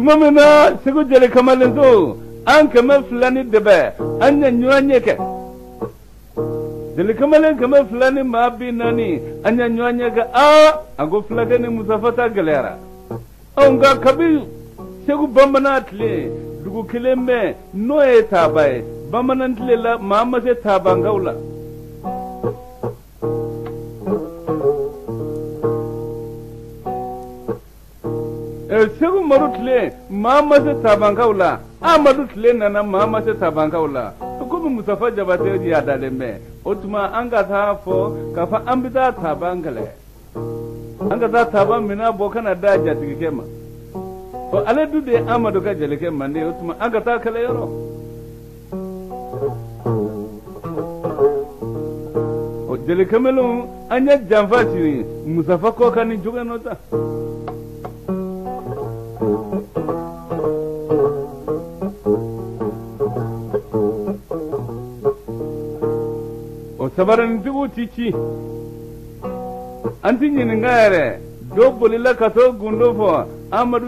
tuma min na segu jeli kamalen to an kama filani debe an nya nyuanye ke jeli kamalen kama filani ma bi nani an nya nyuanye ke ago filake ni musafata galera onga kabi segu bambana tle dugu kilembe noye tabaye bambana tle la mama se tabangawla segu marutle mama se tabangawla amadu tle nana mama se tabangawla komi musafa jabate ya dalembe otuma anga ta fo kafa ambita tabangale anga ta taban mina bokana da jatigi kema o ale dude amadu ka jeleke mande otuma anga ta kala yoro o jeleke melo anya jamfa siri musafa ko kani juga nota o sabaran dugu cici anti nyini ngare do bolila kato gundo fo amadu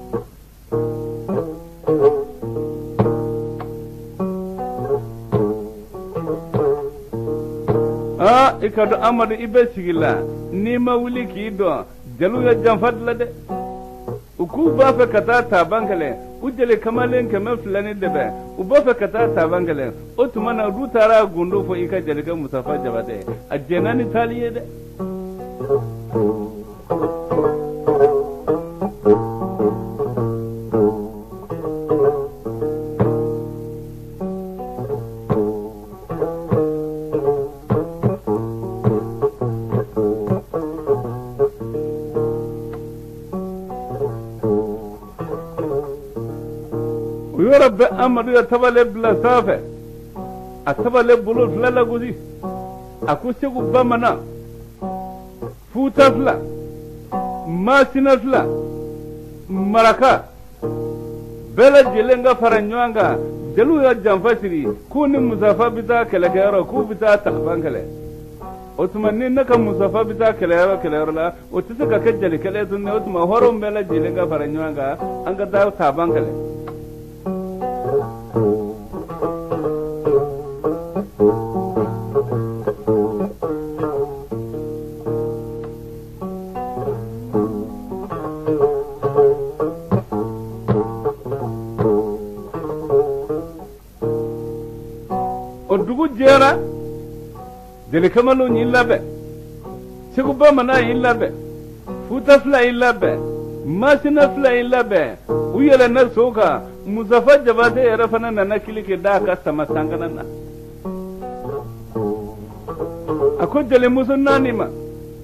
ikado amadu ibe sigila ni ma wuli ki do jalu ya jamfat la de uku ba fe kata tabangale ujele kamalen kama fulani debe u ba fe kata tabangale o tumana rutara gundo fo ika jelika musafa jabate ajenani taliye de رب أمر يتبالي بلا سافة أتبالي بلو فلا غزي أكو سيغو بامنا فوتا فلا ماسينا فلا مركا بلا جلنغا فرنيوانغا جلو يا جنفاسري كوني مزافا بتا كلاكيرو كو بتا تخبانكالي otumani naka musafa bita kelero la otisaka kejeli kele tunne otuma horom bela jilenga faranyanga anga da tabankale odugu jera jeli kamalu nyillabe sigu bamana yillabe futa fla yillabe masina fla yillabe uyele na soka muzafa jabate era fana na kilike da ka sama sangana na ako jeli musunani ma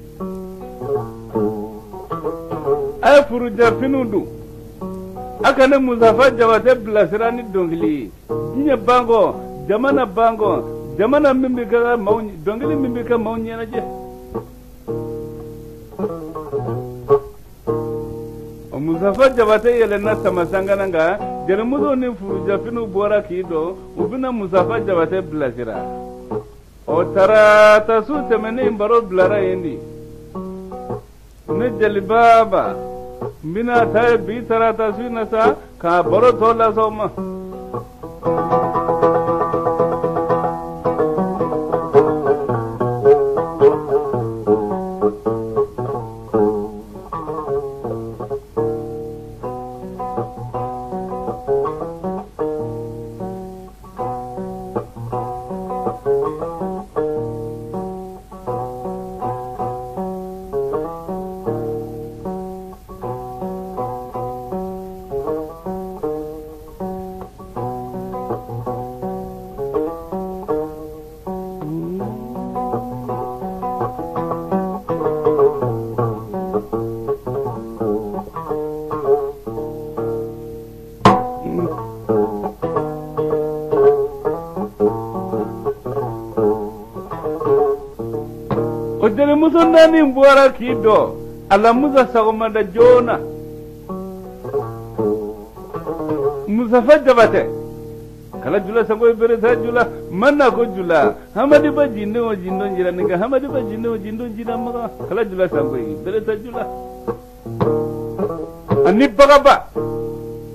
ay furu jafinudu aka ne muzafa jabate blasirani dongli dinya bango jamana mimbi ka mauni dongili mimbi ka mauni na je o musafa jabate yele na samasangana nga jere muzo ni furu jafinu bora kido ubina musafa jabate blasira o tara tasu temene mbaro blara yendi ne jeli baba mbina tay bi tara tasu na sa ka baro tola soma Ojele muso nani mbwara kido ala muza sagomanda jona musafa jabate kala jula sango bere sa jula manna ko jula hamadi ba jindo jira ninga hamadi ba jindo jira maga kala jula sango bere sa jula ani baga ba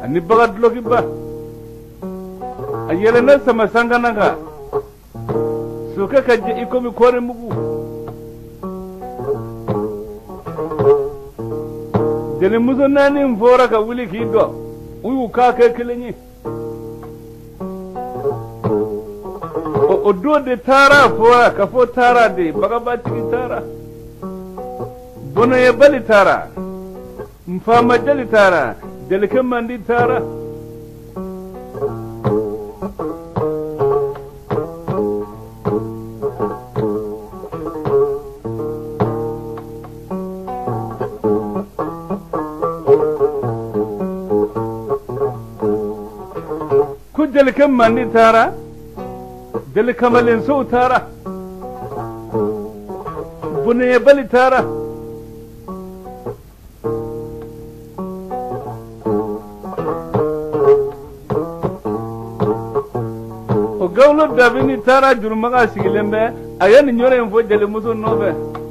ani bagat loki ba ayele na sama sangananga suka kaje ikomi kore mugu jeli muso nani mvora ka wili kido uyu ka kelenyi o do de tara fora ka fo tara de baga batiki tara bono ye bali tara mfama jali tara jeli kemandi tara ku jeli kemandi tara jeli kamalin so tara bono ye bali tara gawlo dabini tara jurmaga sigilembe ayani nyore en fo jele muso nobe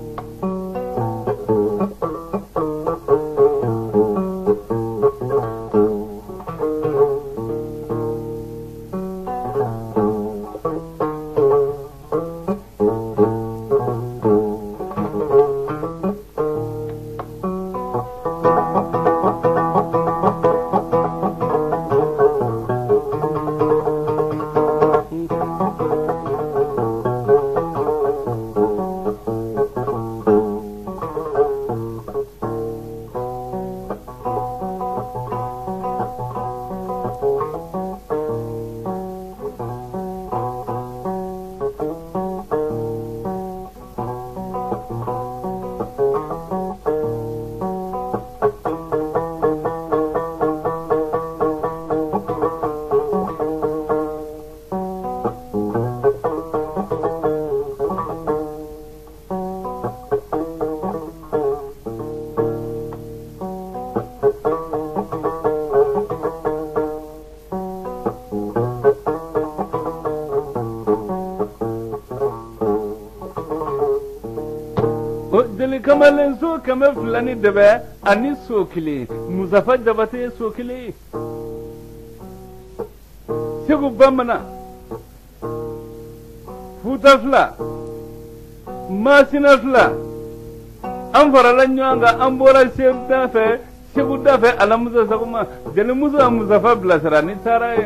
kamalen so kama fulani debe ani sokili muzafa jabate sokili segu bamana futa fula masina fula an farala nyanga an bora segu dafe alamuza sakuma jeli muza muzafa blasara ni taraye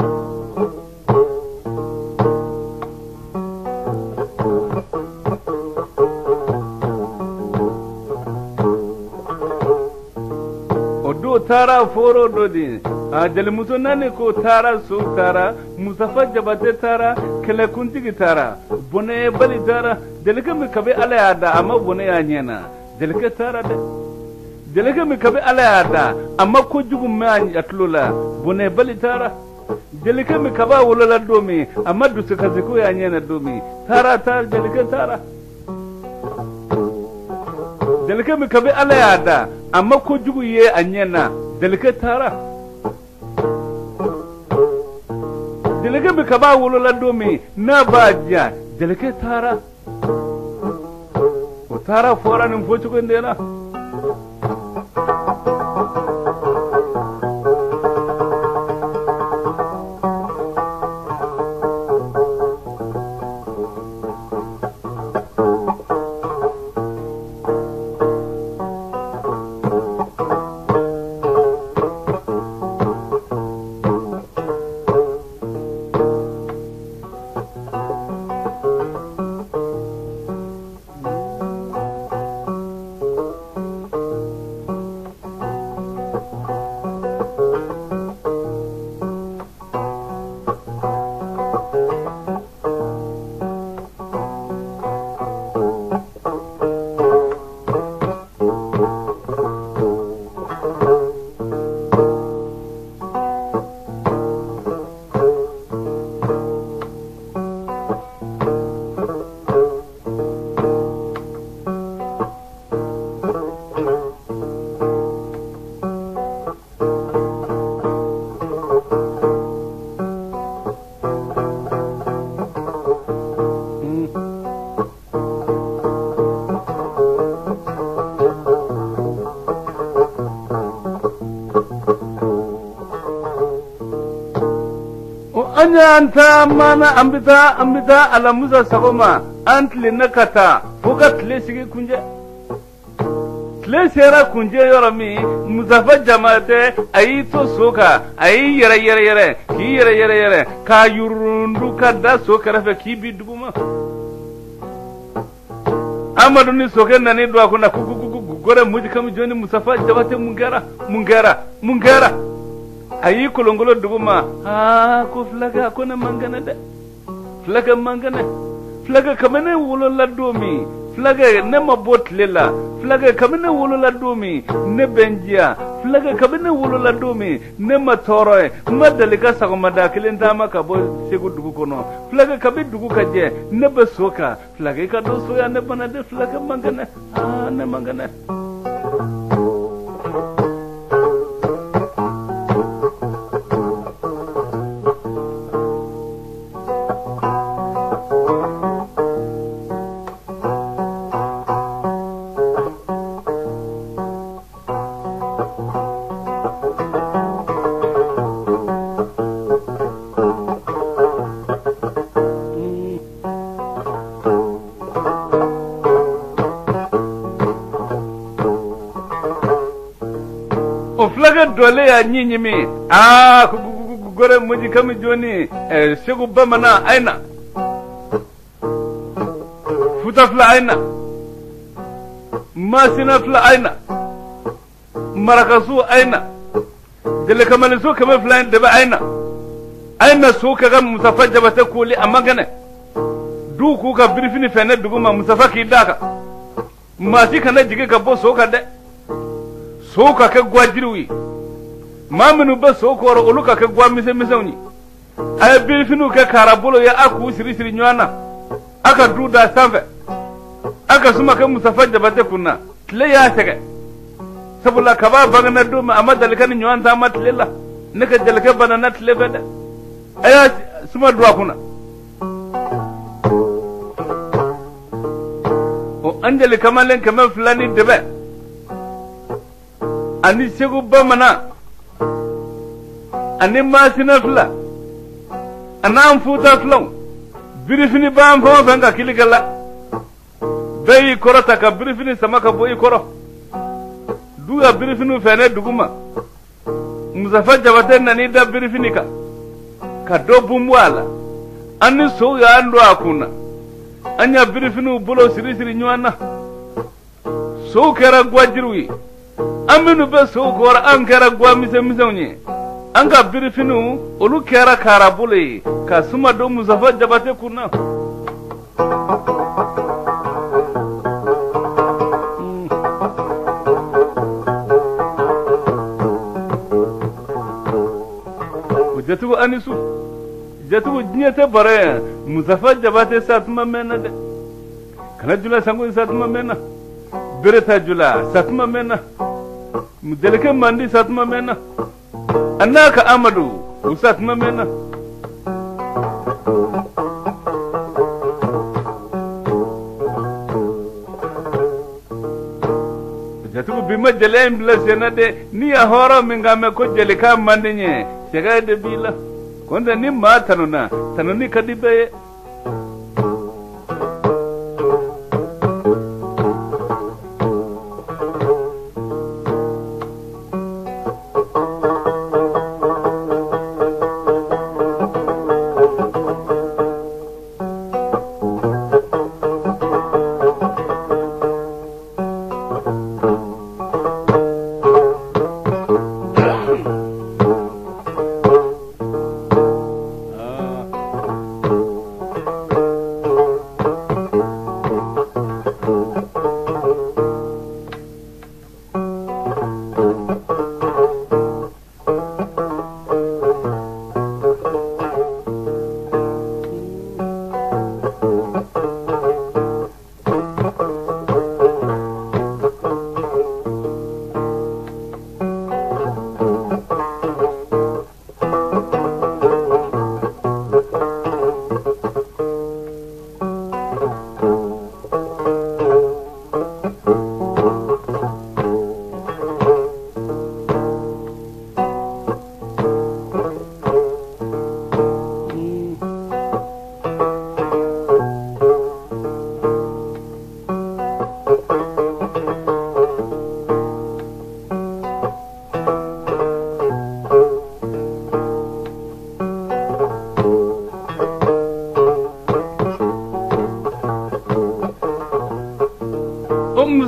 tara foro dodi jeli muso nani ko tara su tara musafa jabate tara kele kuntigi tara bone bali tara jeli kami kabe ala yada amma bone ya nyena jeli ke tara de jeli kami kabe ala yada amma ko jugu ma atlola bone bali tara jeli kami kaba wolola domi amma dusu kaziko ya nyena domi tara jeli ke tara delike mi kabe ala yada amma ko jugu ye anyena delike tara delike mi kaba wolola domi na baja delike tara o tara fora nin fo chugo ndena anta mana ambita ala musa sagoma antli nakata fuka tle sigi kunje tle sera kunje yorami muzafa jamate ayi to soka ayi yere ki yere ka yurundu kada soka rafa ki biduguma amadu ni soke nani do akuna gore muji kam joni musafa jamate mungera ayi kolongolo duguma ko flaga ko na mangana de flaga kamene wulo la domi flaga ne mabot lela flaga kamene wulo la domi ne benjia flaga kamene wulo la domi ne matoroy madalika sagomada kilenda maka bo segu dugu kono flaga kabe dugu kaje ne besoka flaga ka do soya ne banade flaga mangana ne mangana flaga dole ya nyinyimi gore muji kami joni segu bamana aina futa fla aina masina fla aina marakasu aina dele kamali so kama fla de ba aina so kaga musafa jabata kuli amagane du ku ka birfini fene duguma musafa ki daka masi kana jige ka bo so ka de soka ka gwajirwi maminu ba sokoro oluka ka gwa mise-misewni ay bilfinu ka karabulo ya aku siri nywana aka duda sanfe aka suma ka musafa jabate kunna tle ya tege sabula ka ba bagana duma amma dalkan nywan ta matlela naka dalka banana tle beda aya suma duwa kuna o anjali kamalen kamel fulani debe ani segu bamana ani masina fla anam futa flaw birifini bam fo fanga kiligala bayi korota ka birifini samaka boyi koro duga birifini fene duguma muzafa jabate nani da birifini ka do bumwala ani so ya ando akuna anya birifini bulo siri nywana so kera gwajirwi aminu be so gora an kera gwa mise-misewni an ka birifinu olu kera karabule ka suma do muzafa jabate kuna jatugo anisu jatugo jinyete bare muzafa jabate satuma mena de kana jula sango satuma mena bereta jula satuma mena mudeleke mandi satuma mena anaka amadu usatuma mena jatugo bima jele imbla senade ni ya horo mingame ko jeleka mandi nye sega de bila konda ni ma tanoni kadibe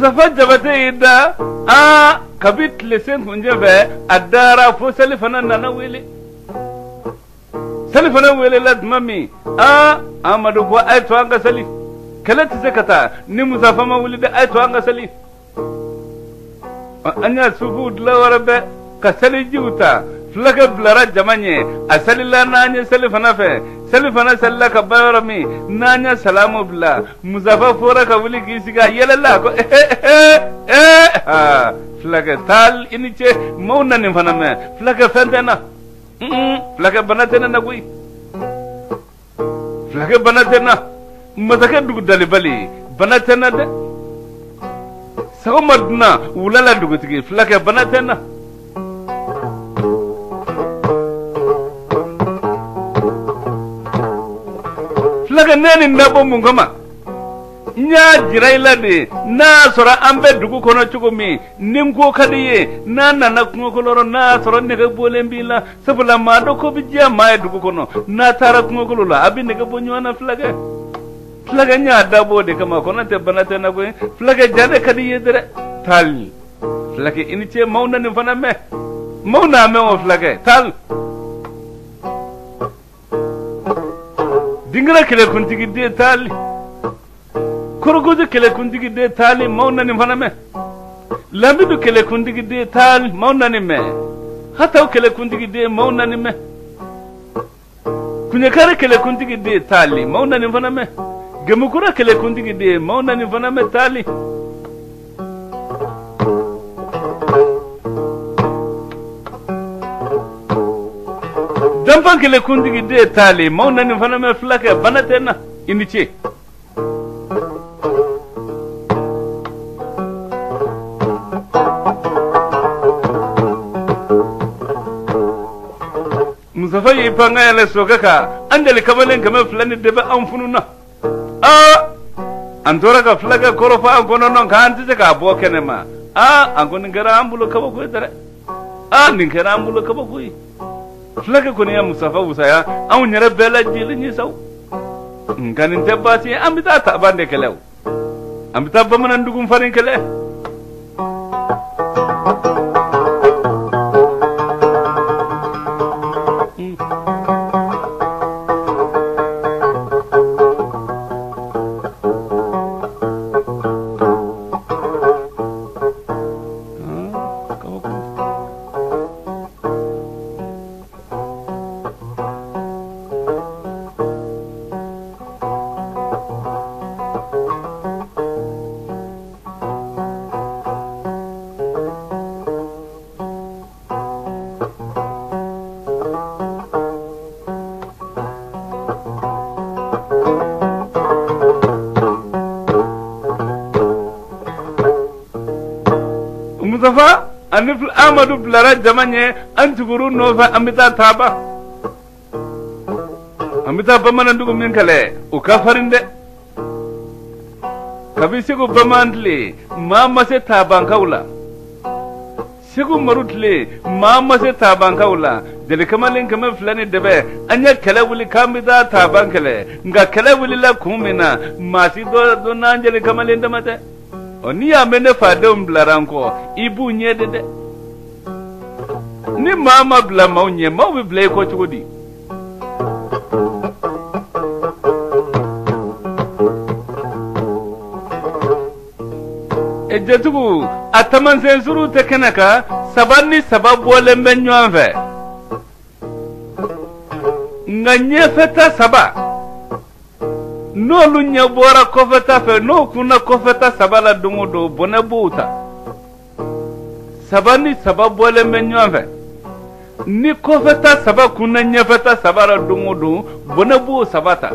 Mustafa Jabate ida kabit lesen hunjebe adara fo salifana nana wele salifana wele lad mami amadu ko ay to anga salif kala tsekata ni Mustafa ma wuli da ay to anga salif anya subud la warabe ka sali jiuta flaka blara jamanye asalilla nanya salifana fe salifana sallaka barami nanya salamu bla Mustafa fora ka wuli kisiga yelalla ko flaka tal iniche mauna ni fana me flaka fentena flaka banatena na gui flaka banatena mataka dugu dalibali banatena de sagomadna ulala dugu tigi flaka banatena flaka neni nabo mungama nya jiraila de na sora ambe dugu kono chugumi ninko kadiye na kungo koloro na sora nega bolembila sabula mado ko bijia ma dugu kono na tara kungo kolola abi nega bonywana flaga nya dabo de kama kono te banate na ko flaga jade kadiye dere tal flaga iniche mauna ni fana me mauna me o flaga tal dingra kele kuntigi de tal Kurugudu kele kundigi de tali mauna ni fana me lambidu kele kundigi de tali mauna ni me hataw kele kundigi de mauna ni me kunyakare kele kundigi de tali mauna ni fana me gemukura kele kundigi de mauna ni fana me tali dampan kele kundigi de tali mauna ni fana me flaka banatena iniche Mustafa yi panga yale sokaka andeli kabalen kama fulani deba anfununa antora ka flaga korofa angono non kanti se ka bokene ma angon ngara ambulo kaba ko dare ngara ambulo kaba ko flaga ko ne ya Mustafa usaya an nyara bela jili ni saw nganin tebati amita ta bande kelew amita bamanan dugum farin kele Mustafa anif Amadu blara jamanye antuguru nova amita taba amita bamana ndugu min kale ukafarinde kabisigo bamandle mama se taban kaula sigo marutle mama se taban kaula dele kamalin kama fulani debe anya kale wuli kamida taban kale nga kale wuli la kumina masi do nanjele kamalin damate oni ya mene fadom blaranko ibu nyede de ni mama bla maunye mawi bla ko chudi ejetugu ataman sensuru tekenaka sabani sababu le menyo anve nganye feta saba no lunya bora kofeta fe no kuna kofeta sabala dungudo bona buta sabani sababu le menyo anve ni kofeta saba kuna nyefeta sabara dungudo bona bu sabata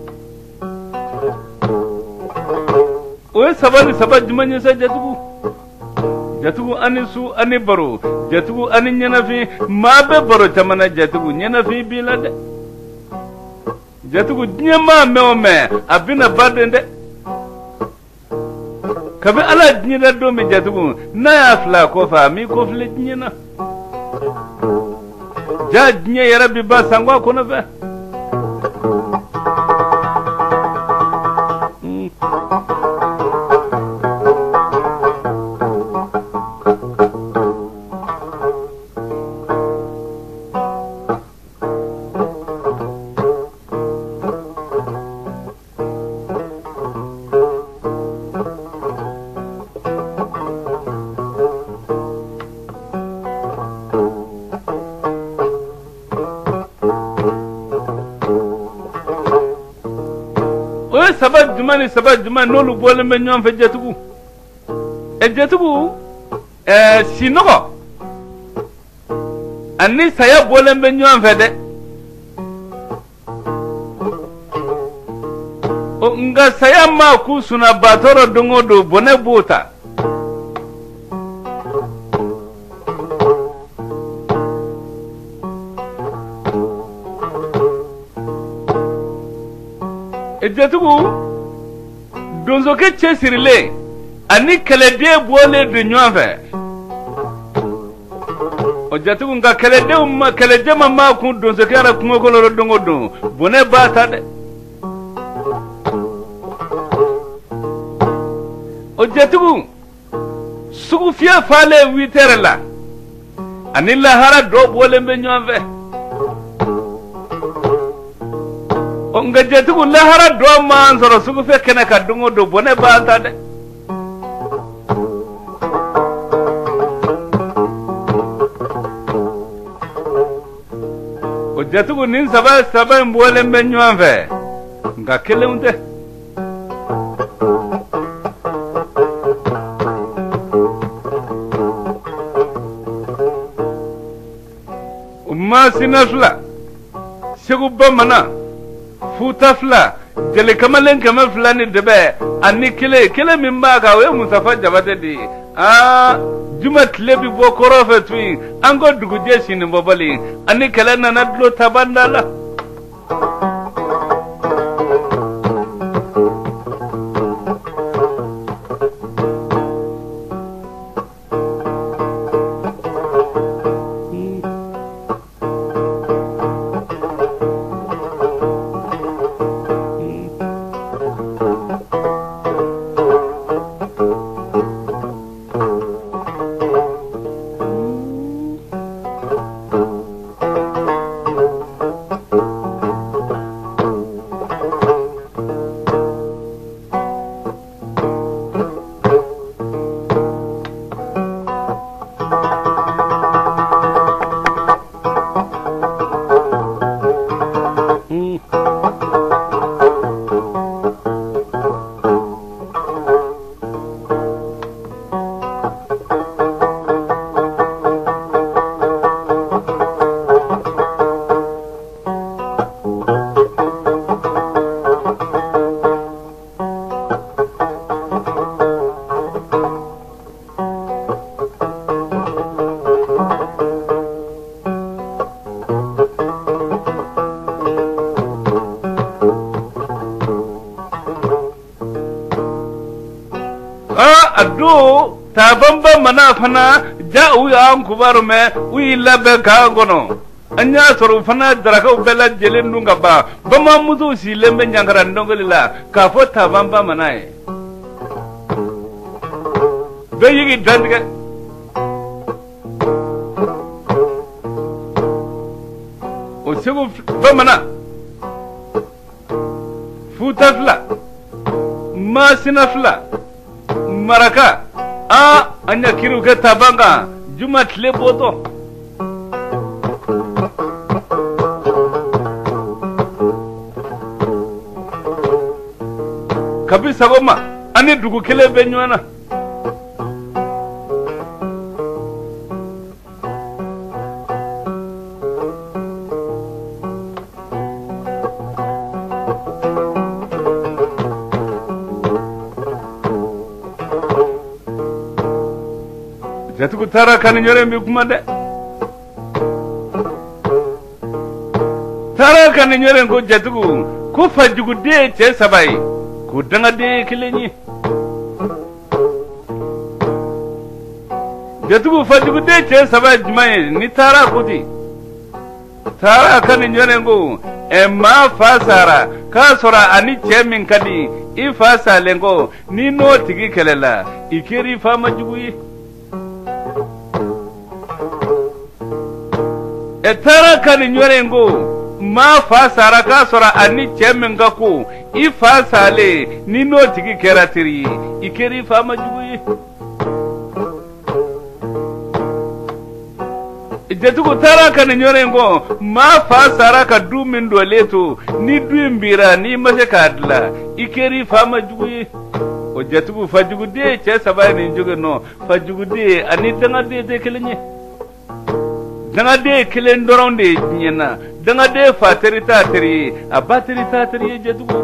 oye sabani saba jumanye sa jatugu anisu ani baro jatugu ani nyanafi mabe baro tamana jatugu nyanafi bilade jatugu nyama meome abina badende kabe ala nyina do mi jatugu na ya fla ko fa mi ko fle nyina jadnya ya rabbi ba sangwa ko na fe saba juma n'olu bɔlen bɛ ɲɔgɔn fɛ Jatigiw Jatigiw sinɔgɔ ani saya bɔlen bɛ ɲɔgɔn fɛ dɛ nka saya ma k'u sunna batɔrɔ don o don bɔnɛ b'o ta Jatigiw donsoke cɛsirilen ani kɛlɛden bɔlen don ɲɔgɔn fɛ o Jatigiw nka kɛlɛden ma kun donsoke yɛrɛ kungo kɔnɔ don o don bɔnɛ b'a ta dɛ o Jatigiw sugu fiyɛ falen 8 heures la ani lahara dɔ bɔlen bɛ ɲɔgɔn fɛ nka Jatigiw lahara dɔ man sɔrɔ sugu fɛ kɛnɛ ka don o don bɔnɛ b'a ta dɛ o Jatigiw nin saba in bɔlen bɛ ɲɔgɔn fɛ nka kelenw tɛ Masina fila Segu Bamanan Futa fila Jeli Kamalen kɛmɛ fila ni dɛbɛ ani kelen min b'a kan o ye Musafa Jabate de ye juma tile bi bɔ kɔrɔ fɛ tun an ko dugujɛ sini bɔbali ani kɛlɛ nana dulo tabanda la ado tabamba mana fana ja u ya kubaru me u labe ka gono anya soru fana daraka bela jelen dunga ba bama muzu si lembe nyangara ndongoli la ka fo tabamba mana e be yigi dandiga o segu bamana futafla masina fla maraka anya kiru ke tabanga juma tle boto kabisa goma ani dugu kele benywana Jatigiw taara kan nyore mi kuma de taara kan nyore ko Jatigiw ko fajugu de ce sabai ko danga de kilenyi Jatigiw fajugu de ce sabai jumai ni taara kuti taara kan nyore ko e ma fasara ka sora ani ce min kadi I fasa lengo ni no tigi kelela ikeri fama jugu yi etara kan nyorengo ma fa sara ka sora ani chemenga ko I fa sale ni no tigi keratiri ikeri fa majuyi jatugu tara kan nyorengo ma fa sara ka du min do leto ni du mbira ni mase kadla ikeri fama jugu o jatugu fajugu de che sabay ni jugu no fajugu de ani danga de kelenye danga de kelen doronde nyena danga de fateri tateri a bateri tateri jatugu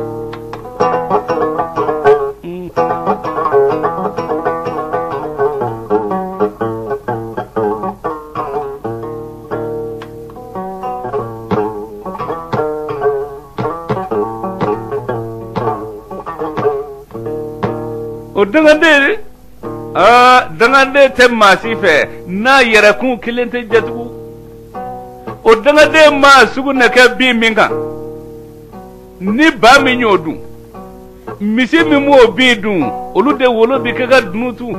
o dangande te masife na yara kun kilente jatugu o dangande ma sugu na ka bi minga ni ba mi nyodu misi mi mo bi dun olu de wolo bi kaga dunutu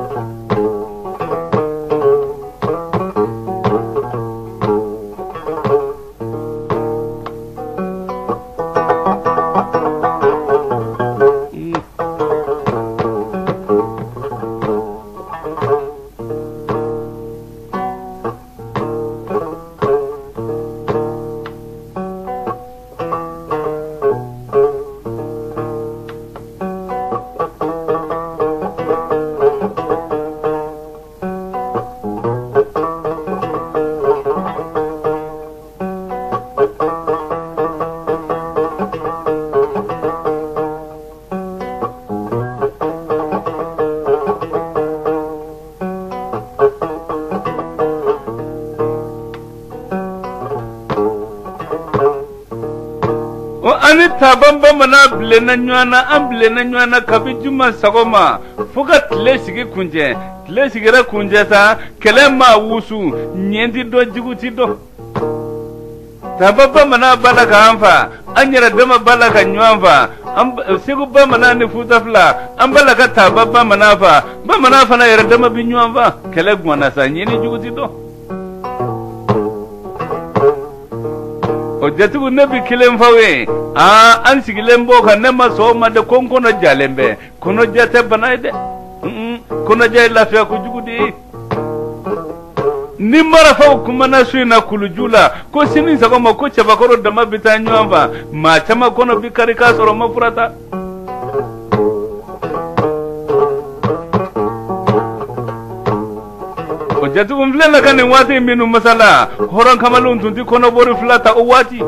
tabamba mana blena nywana amblena nywana kabijuma sagoma fuga tlesigi kunje tlesigira kunje sa kelema wusu nyendi do jiguti do tabamba mana balaka amfa anyara dama balaka nywanfa segu ba mana ni futafla ambalaka tabamba mana fa ba mana fa na yara dama binywanfa kele gwana sa nyeni jiguti do o jatugu nebi kilem fawe an sigilem bo kan nema so ma de konkono jalembe kono jate banayde kono jay lafiya ko jugudi ni mara fa kuma na suina kulujula ko sini sako ma ko chaba koro dama bitanyamba ma chama kono bikari ka soro mafurata o jatugu mvlena kan wati minu masala horon kamalun tundi kono bori flata o wati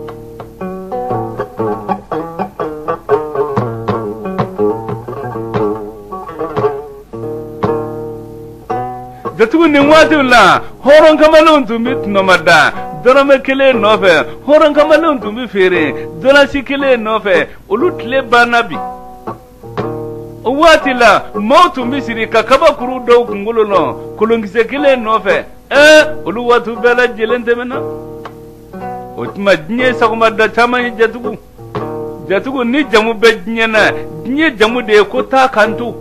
jatugu ni wati la horon kamalun tumbi nomada dorome kele nofe horon kamalun tumbi fere donasi kele nofe ulutle banabi wati la mautu misiri kakaba kuru do kungolo no kulungise kile nofe ulu watu bela jelente mena otuma dnye sakuma da chama jatugu ni jamu be dnye na dnye jamu de kota kantu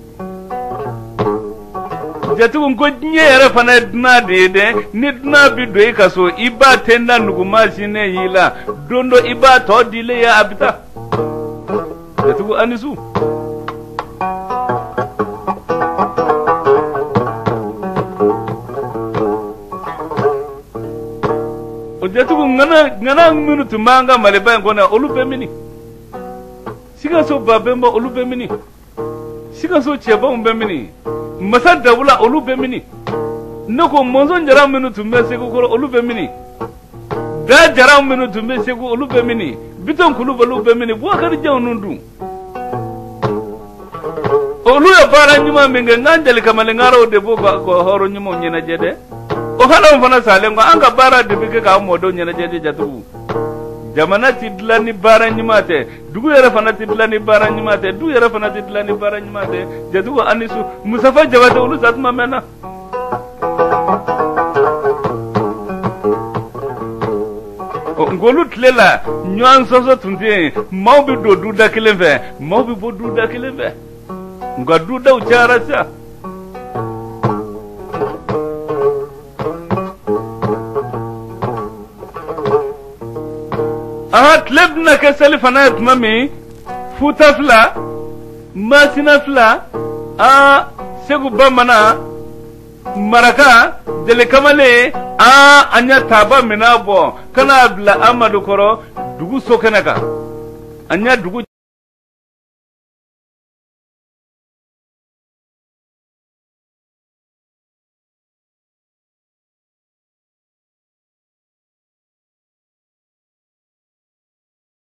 jatugu ngo dnye yara fana dna de ni dna bi do ikaso iba tenda nuguma sine hila dondo iba to dile ya abita jatugu anisu jatugu ngana minutu manga maleba ngona olube mini siga so babemba olube mini siga so cheba umbe mini masada wula olube mini nako monzo njara minutu mese ko olube mini da jara minutu mese ko olube mini biton kuluba olube mini bwakari jawnundu olu ya bara nyuma minga nganjali kamale ngaro debo ko horo nyuma nyena jede o hala mfana salengo anga bara debike ka modo nyena jede jatu jamana tidlani bara nyimate dugu yara fana tidlani bara nyimate du yara fana tidlani bara nyimate jatu anisu musafa jawata ulu satma mena ngolu tlela nyan soso tunti mawbi do duda kilembe mawbi bo duda kilembe nga duda uchara sa tlebna ke salifana mami futafla masinafla segu bamana maraka jeli kamale anya taba mina bɔ kana bila Amadu kɔrɔ dugu so kɛnɛ kan anya dugu